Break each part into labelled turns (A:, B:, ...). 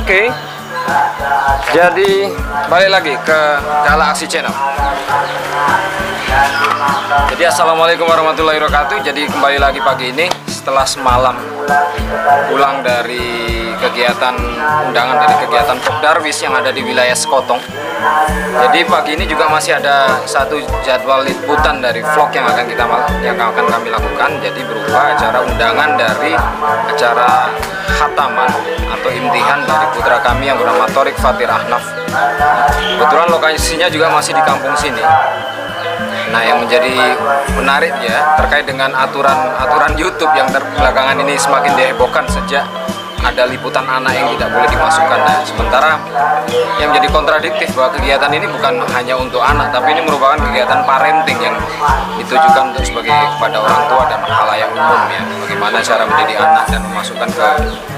A: Oke. Jadi balik lagi ke Galaxy Channel. Jadi assalamualaikum warahmatullahi wabarakatuh. Jadi kembali lagi pagi ini setelah semalam pulang dari kegiatan undangan dari kegiatan Pop Darwis yang ada di wilayah Sekotong. Jadi pagi ini juga masih ada satu jadwal liputan dari vlog yang akan kami lakukan. Jadi berupa acara undangan dari acara khataman atau imtihan dari putra kami yang bernama Thorik Fatir Ahnaf. Kebetulan lokasinya juga masih di kampung sini. Nah, yang menjadi menarik ya terkait dengan aturan YouTube yang belakangan ini semakin dihebohkan sejak ada liputan anak yang tidak boleh dimasukkan. Nah, sementara yang menjadi kontradiktif bahwa kegiatan ini bukan hanya untuk anak, tapi ini merupakan kegiatan parenting yang ditujukan untuk kepada orang tua dan khalayak umum ya. Bagaimana cara mendidik anak dan memasukkan ke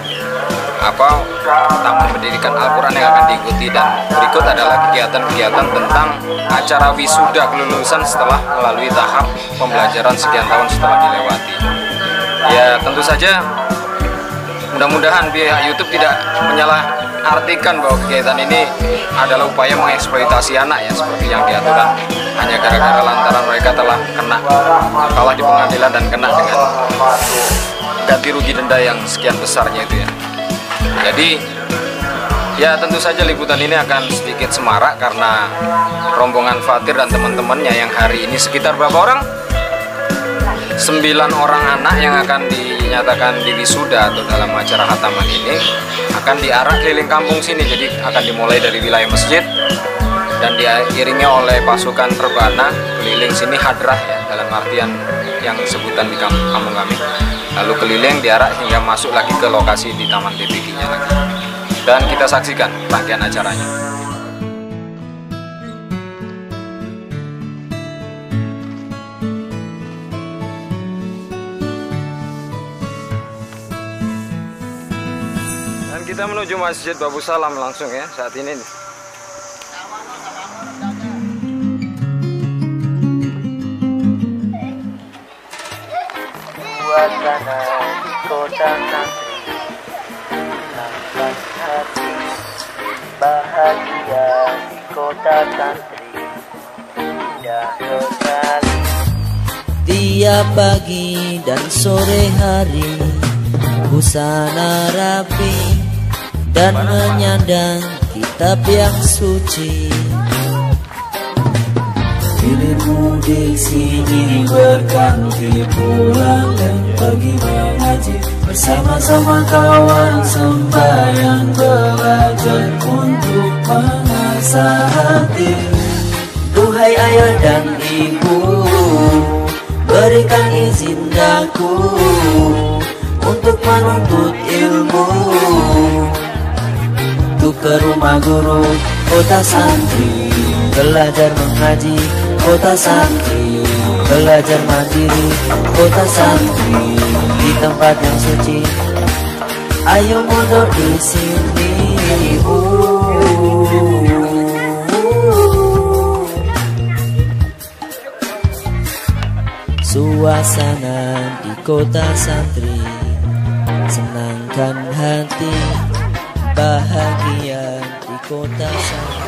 A: taman pendidikan Al-Quran yang akan diikuti. Dan berikut adalah kegiatan-kegiatan tentang acara wisuda kelulusan setelah melalui tahap pembelajaran sekian tahun setelah dilewati. Ya tentu saja mudah-mudahan pihak YouTube tidak menyalahartikan bahwa kegiatan ini adalah upaya mengeksploitasi anak ya, seperti yang diaturkan hanya gara-gara lantaran mereka telah kalah di pengadilan dan kena dengan ganti rugi denda yang sekian besarnya itu ya. Jadi ya tentu saja liputan ini akan sedikit semarak karena rombongan Fatir dan teman-temannya yang hari ini sekitar berapa orang? 9 orang anak yang akan dinyatakan diwisuda atau dalam acara khataman ini akan diarak keliling kampung sini. Jadi akan dimulai dari wilayah masjid dan diiringi oleh pasukan Rebana keliling sini hadrah ya, dalam artian yang sebutan di kampung kami. Lalu keliling diarak hingga masuk lagi ke lokasi di Taman TPG-nya lagi. Dan kita saksikan rangkaian acaranya. Dan kita menuju Masjid Babu Salam langsung ya saat ini.
B: Suasana di kota santri, nafas hati bahagia di kota santri, indah sekali. Tiap pagi dan sore hari, busana rapi dan menyandang kitab yang suci. Hilir mudik sini berganti pulang dan pergi mengaji, bersama-sama kawan sembahyang belajar untuk mengasah hati. Duhai ayah dan ibu, berikan izin daku untuk menuntut ilmu, untuk ke rumah guru kota santri, belajar mengaji kota santri, belajar mandiri kota santri, di tempat yang suci. Ayo mundur di sini. Suasana di kota santri, senangkan hati, bahagia di kota santri.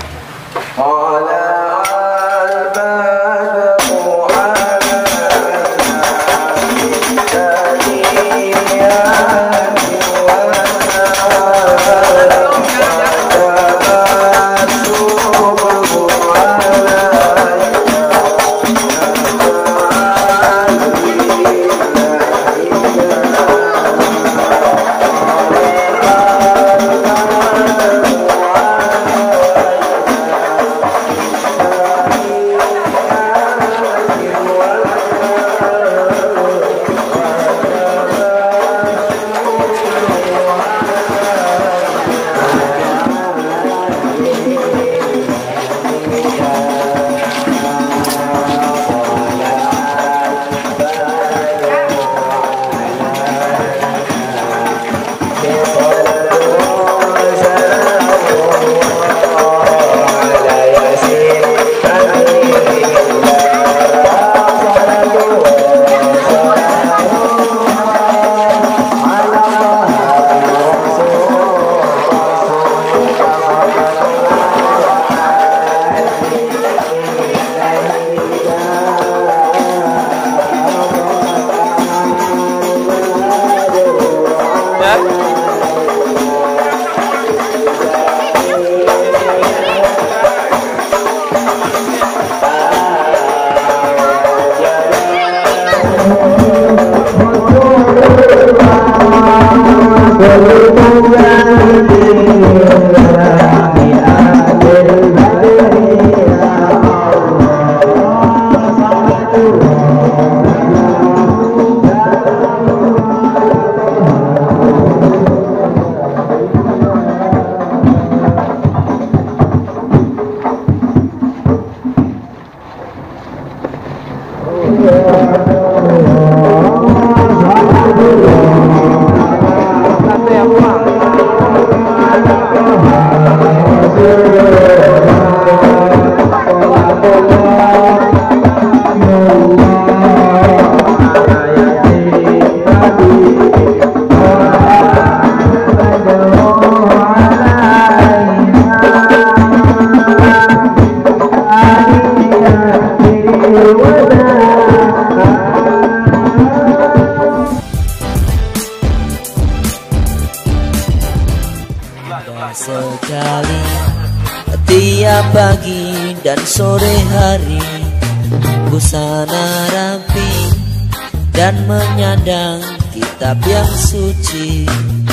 B: pagi dan sore hari, busana rapi dan menyandang kitab yang suci.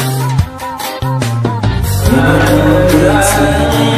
B: Di sini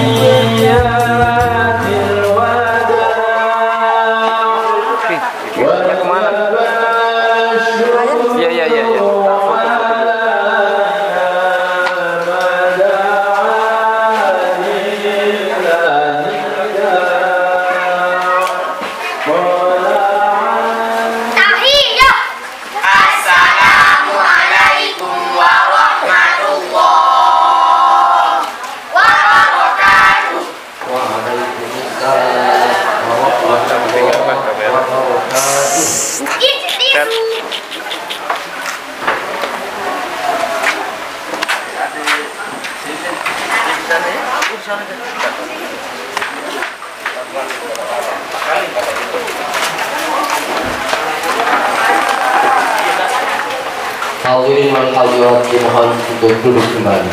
C: hadirin wal hadirat dimohon untuk duduk kembali.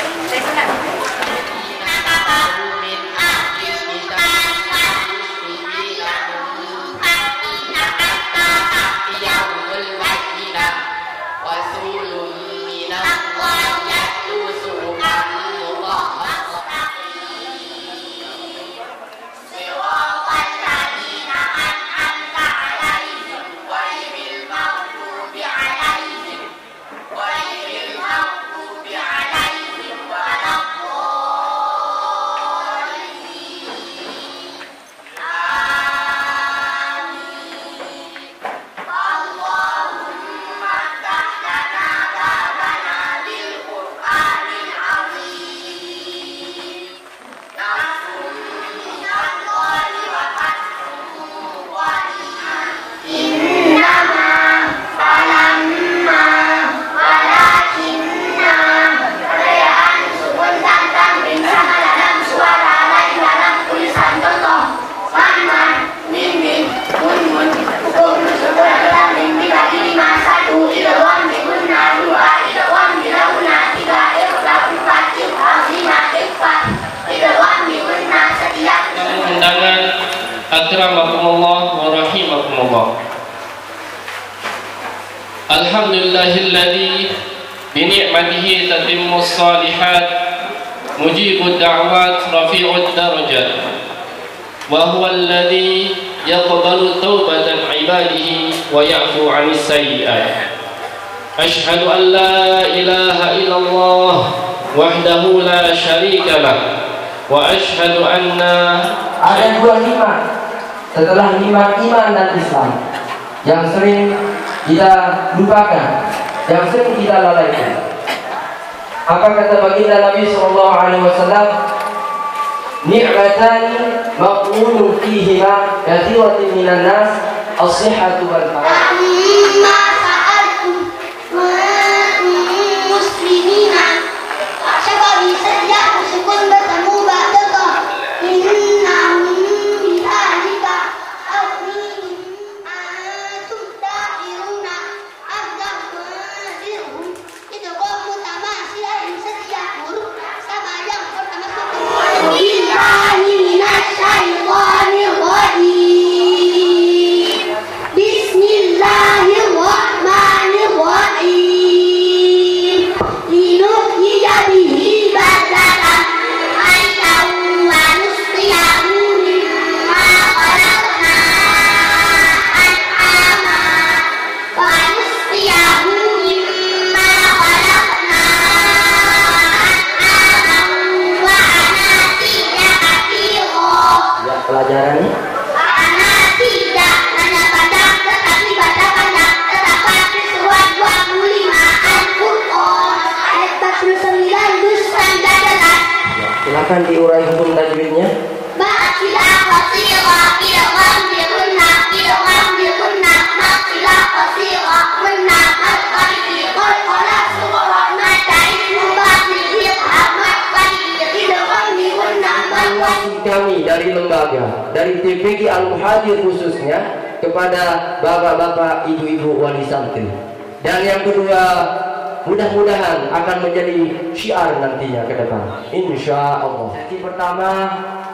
D: Akramakumullah wa rahimakumullah. Alhamdulillahilladzi bi ni'matihi tatimmus shalihat, mujibud da'wat, rafi'ud darajat, wa huwa alladzi yaqbalu taubatan ibadihi wa ya'fu 'anis sayyi'at. Ashhadu an la ilaha illallah wahdahu la syarika lah, wa ashhadu anna.
C: Ada dua nikmat setelah nikmat iman dan Islam yang sering kita lupakan, yang sering kita lalaikan. Apa kata baginda Nabi SAW? Ni'matani maqulun fihima kathiratin minan nas, as-sihhatu wal farah. Pelajarannya
E: anak tidak hanya baca tetapi baca panjang, terdapat di surat 25 Al-Qur'an ayat 49 dus dan jelas.
C: Silakan diurai hukum tajwidnya.
E: Maksilah qasira bi'am bi'unna bi'am bi'unna maksilah qasira munna al-qalbi qala surah matain mubati ahmad qalbi bi'am bi'unna
C: kami dari lembaga, dari TPG Al-Muhajir khususnya, kepada bapak-bapak, ibu-ibu wali santri. Dan yang kedua, mudah-mudahan akan menjadi syiar nantinya ke depan, insya Allah. Sesi pertama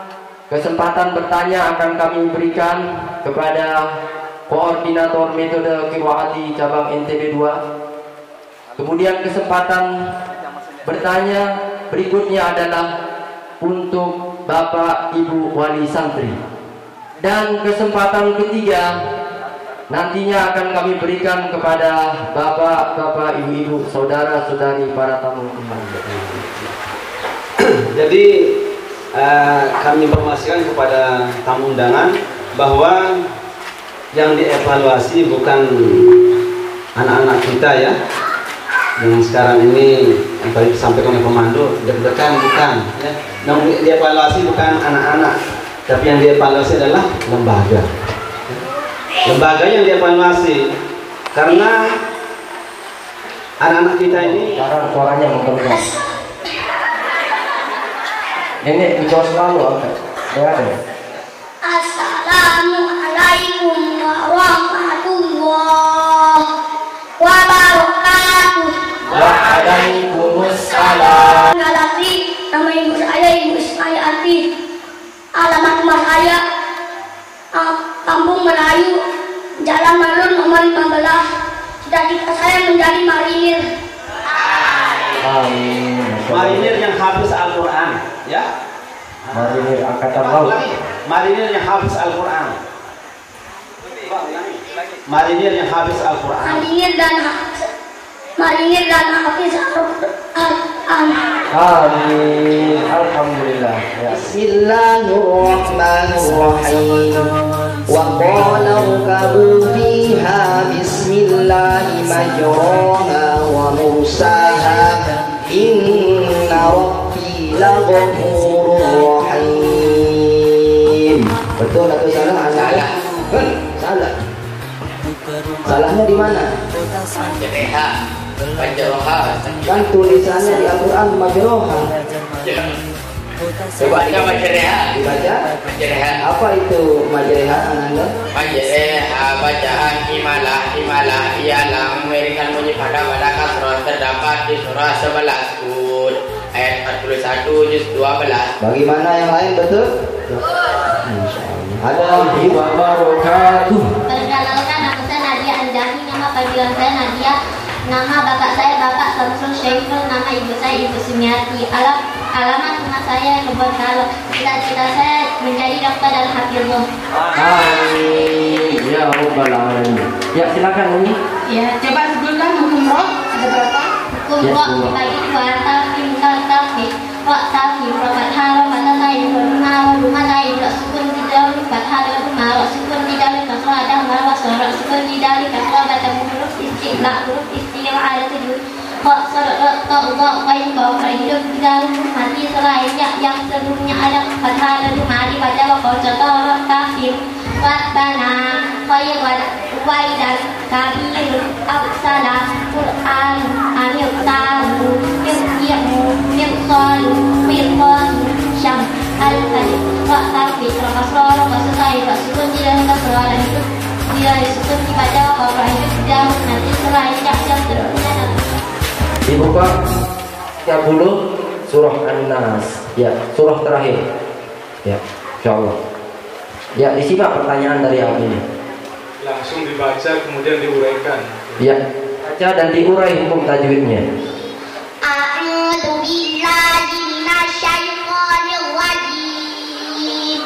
C: kesempatan bertanya akan kami berikan kepada koordinator metode Qiraati cabang NTB 2. Kemudian kesempatan bertanya berikutnya adalah untuk Bapak Ibu Wali Santri. Dan kesempatan ketiga nantinya akan kami berikan kepada Bapak, Ibu-ibu, saudara-saudari para tamu undangan.
F: Jadi kami informasikan kepada tamu undangan bahwa yang dievaluasi bukan anak-anak kita ya, yang sekarang ini yang tadi disampaikan oleh Komando, deg-degan bukan ya. Namun dievaluasi bukan anak-anak, tapi yang dievaluasi adalah lembaga. Lembaga yang dievaluasi karena anak-anak kita ini
C: sekarang suaranya menggemas. Nenek bicara selalu angkat. Ya ada.
E: Assalamualaikum warahmatullahi wabarakatuh.
C: Waalaikumsalam.
E: Ngalasi, nama ibu saya Ibu Ismayati. Alamat rumah saya Kampung Melayu, Jalan Malun nomor 15. Cita-cita saya menjadi marinir.
C: Amin.
F: marinir yang hafiz Al-Quran ya.
C: Marinir angkatan laut.
F: Marinir yang hafiz Al-Quran. Marinir yang hafiz Al-Quran.
E: Marinir dan hafiz Al-Quran.
C: Amin. Alhamdulillah. Ya.
B: Bismillahirrahmanirrahim. Wa qala irkabu fiha bismillahi majraha wa mursaha inna rabbi laghafurur rahim. Betul atau salah? Salah. Salah. Salahnya di mana? Majroha. Kan tulisannya di Al-Quran majroha.
G: Coba kita majreha.
B: Dibaca?
G: Majreha.
B: Apa itu majreha Ananda?
G: Majreha bacaan imalah ialah memberikan bunyi pada kasroh terdapat di surah 11 Hud ayat 41 juz 12.
B: Bagaimana yang lain betul? Ada
C: Wabarakatuh.
E: Perkenalkan nama saya Nadia Anjani, nama panggilan saya Nadia. Nama bapak saya Bapak Samsul Syaiful, nama ibu saya Ibu Sumiati. Alamat rumah saya Kebon Kalok. Cita-cita saya menjadi dokter dan hafizah.
C: Amin. Ya Rabbal Alamin. Ya silakan Umi.
E: Ya, coba sebutkan hukum roh ada berapa? Hukum
C: Ya,
E: roh
C: dua.
E: dibagi dua, tafim dan tafim. Roh tafim, roh fathah, roh fathah tayin, roh rumah tayin, roh sukun tidak, roh fathah, roh rumah, roh sukun tidak, roh kasrah ada, roh sukun tidak, roh kasrah baca huruf istiqlaq, huruf istiqlaq ada 7. Roh qain hidup tidak mati selainnya yang sebelumnya ada fathah dan rumah dibaca roh contoh roh tafim. Rabbana khairan waidan kabir absalah Quran amir tahu mirsalu syam al-hadid rasafi rakasrol rakasai rasukun tidak rakasrol dan itu tidak disukun dibaca kalau hidup jauh nanti selainnya yang terusnya
C: Dibuka 30 surah An-Nas. Ya, surah terakhir. Ya, insyaallah. Ya, disimak pertanyaan dari Abi.
H: Langsung dibaca kemudian diuraikan.
C: Ya, baca dan diurai hukum tajwidnya.
E: A'udzu billahi minasyaitonir rajim.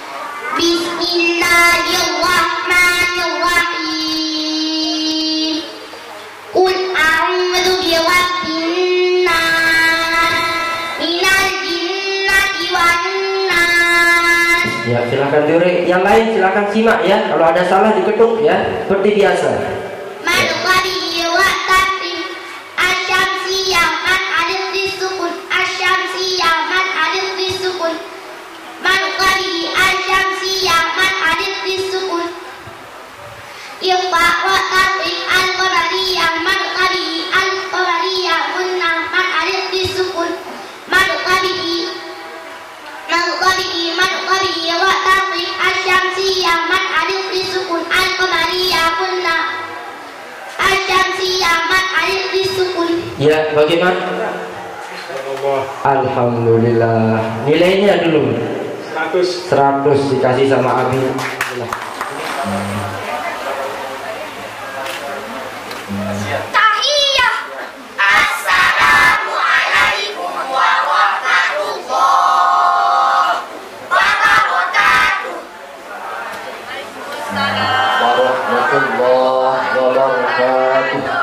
E: Bismillahirrahmanirrahim. Qul a'udzu birabbin nas minal jinnati wan nas.
C: Ya, silakan diurai. Yang lain silakan simak ya. Kalau ada salah diketuk ya, seperti biasa. Ya, bagaimana? Alhamdulillah. Nilainya dulu.
H: 100
C: dikasih sama Abi.
I: Tahiyah. Assalamualaikum warahmatullahi wabarakatuh.
C: Warahmatullahi wabarakatuh.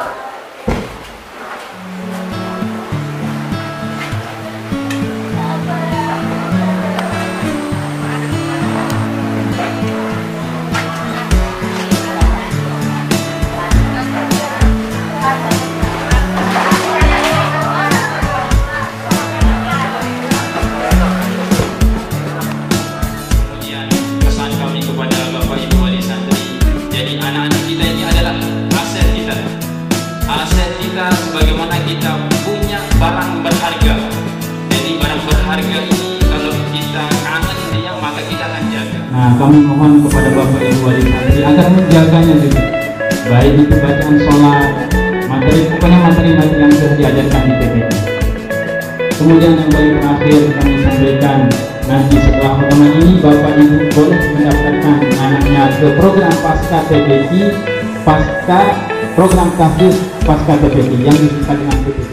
A: Sebagaimana kita punya barang berharga, jadi barang berharga ini kalau kita kangen dia maka kita akan jaga.
J: Nah, kami mohon kepada Bapak Ibu wali santri agar menjaganya juga, baik itu bacaan sholat, pokoknya materi-materi yang sudah diajarkan di PPK. Kemudian yang paling terakhir kami sampaikan, nanti setelah pertemuan ini Bapak Ibu boleh mendaftarkan anaknya ke program pasca TPQ, pasca program tahfiz pasca TPQ yang disebut dengan TPQ.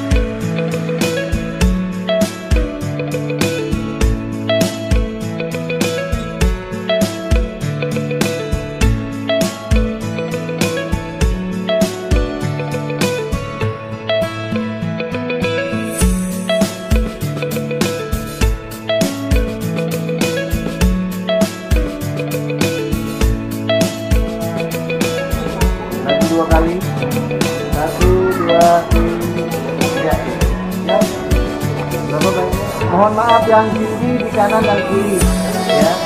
B: Dua kali. 1, 2, 3. Ya. Bapak, mohon maaf yang tinggi di kanan dan kiri. Ya.